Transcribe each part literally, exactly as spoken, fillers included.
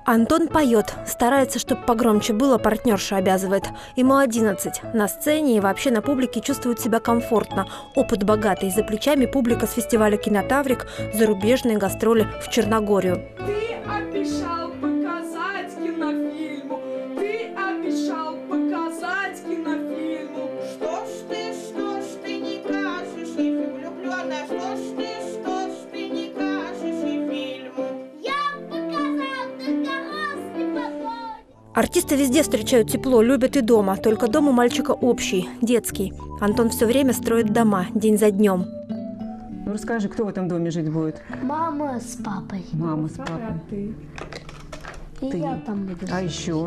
Антон поет, старается, чтобы погромче было, партнерша обязывает. Ему одиннадцать. На сцене и вообще на публике чувствует себя комфортно. Опыт богатый. За плечами публика с фестиваля «Кинотаврик», зарубежные гастроли в Черногорию. Ты обещал показать кинофильму. Ты обещал показать кинофильму. Что ж ты, что ж ты не кажешь, и влюбленная, что ж ты, что ж ты не кажешь, и фильму. Я показал только рост потом. Артисты везде встречают тепло, любят и дома. Только дом у мальчика общий, детский. Антон все время строит дома, день за днем. Ну расскажи, кто в этом доме жить будет? Мама с папой. Мама с папой. Ты. И Ты. я там буду А жить. еще?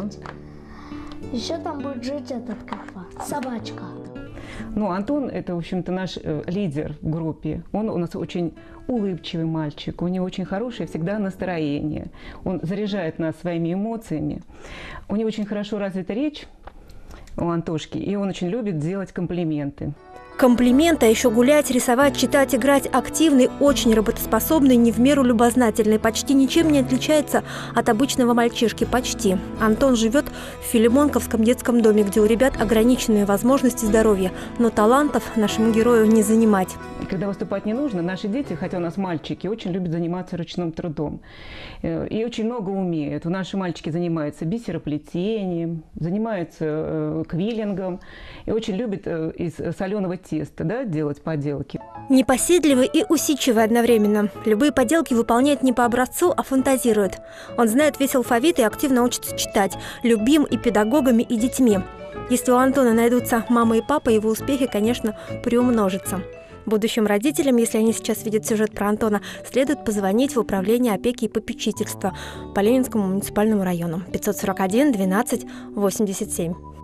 Еще там будет жить этот как собачка. Ну, Антон – это, в общем-то, наш э, лидер в группе. Он у нас очень улыбчивый мальчик, у него очень хорошее всегда настроение. Он заряжает нас своими эмоциями. У него очень хорошо развита речь, у Антошки, и он очень любит делать комплименты. Комплименты, а еще гулять, рисовать, читать, играть. Активный, очень работоспособный, не в меру любознательный. Почти ничем не отличается от обычного мальчишки. Почти. Антон живет в Филимонковском детском доме, где у ребят ограниченные возможности здоровья. Но талантов нашему герою не занимать. И когда выступать не нужно, наши дети, хотя у нас мальчики, очень любят заниматься ручным трудом. Э, И очень много умеют. Наши мальчики занимаются бисероплетением, занимаются э, квиллингом и очень любят э, из соленого теста, да, делать поделки. Непоседливый и усидчивый одновременно. Любые поделки выполняет не по образцу, а фантазирует. Он знает весь алфавит и активно учится читать. Любим и педагогами, и детьми. Если у Антона найдутся мама и папа, его успехи, конечно, приумножатся. Будущим родителям, если они сейчас видят сюжет про Антона, следует позвонить в управление опеки и попечительства по Ленинскому муниципальному району. пятьсот сорок один двенадцать восемьдесят семь.